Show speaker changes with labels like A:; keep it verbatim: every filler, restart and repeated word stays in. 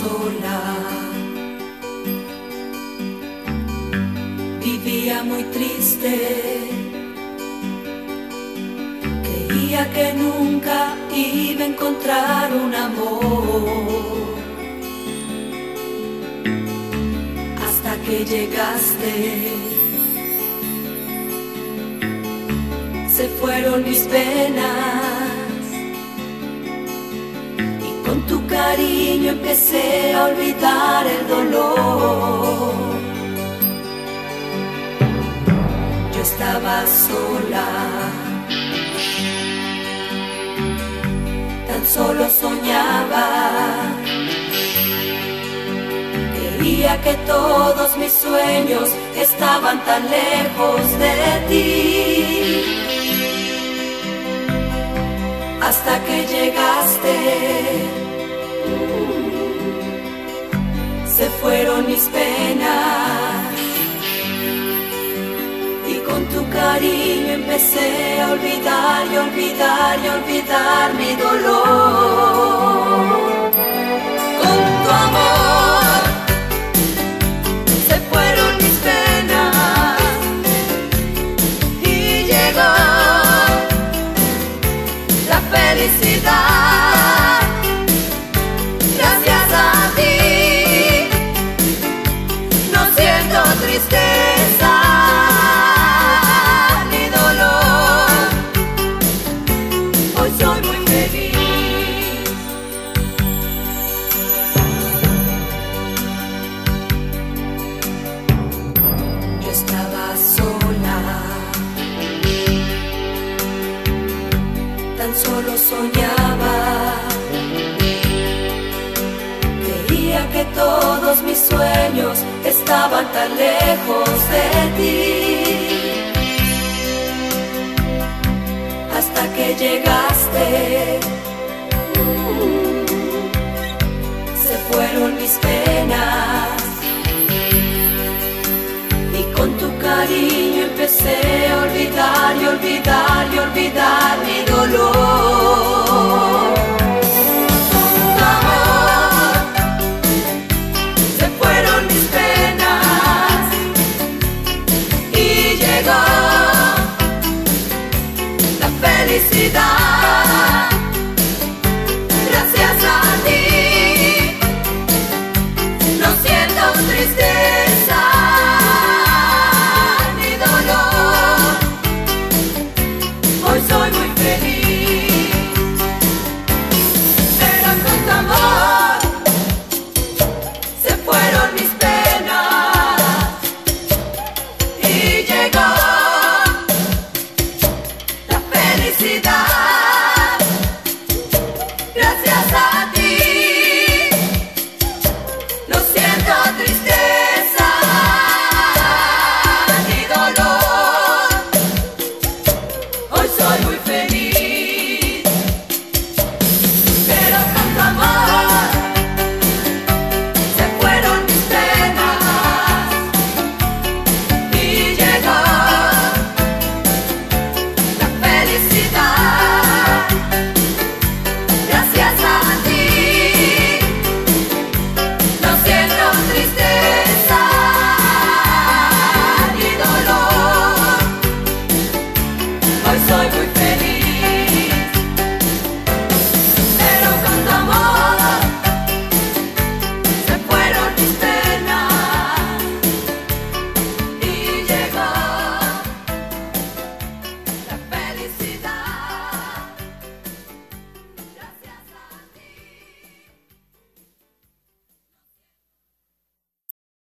A: sola, vivía muy triste, creía que nunca iba a encontrar un amor, hasta que llegaste. Se fueron mis penas y con tu cariño empecé a olvidar el dolor. Yo estaba sola, tan solo soñaba, creía que todos mis sueños estaban tan lejos de ti, hasta que llegaste. Se fueron mis penas y con tu cariño empecé a olvidar y olvidar y olvidar mi dolor. Con tu amor se fueron mis penas y llegó la felicidad, gracias a ti no siento tristeza ni dolor, hoy soy muy feliz. Yo estaba sola, tan solo soñaba, creía que todos mis sueños estaban tan lejos de ti, hasta que llegaste. Se fueron mis penas y con tu cariño empecé a olvidar y olvidar y olvidar mi dolor. Con tu amor se fueron mis penas y llegó la felicidad.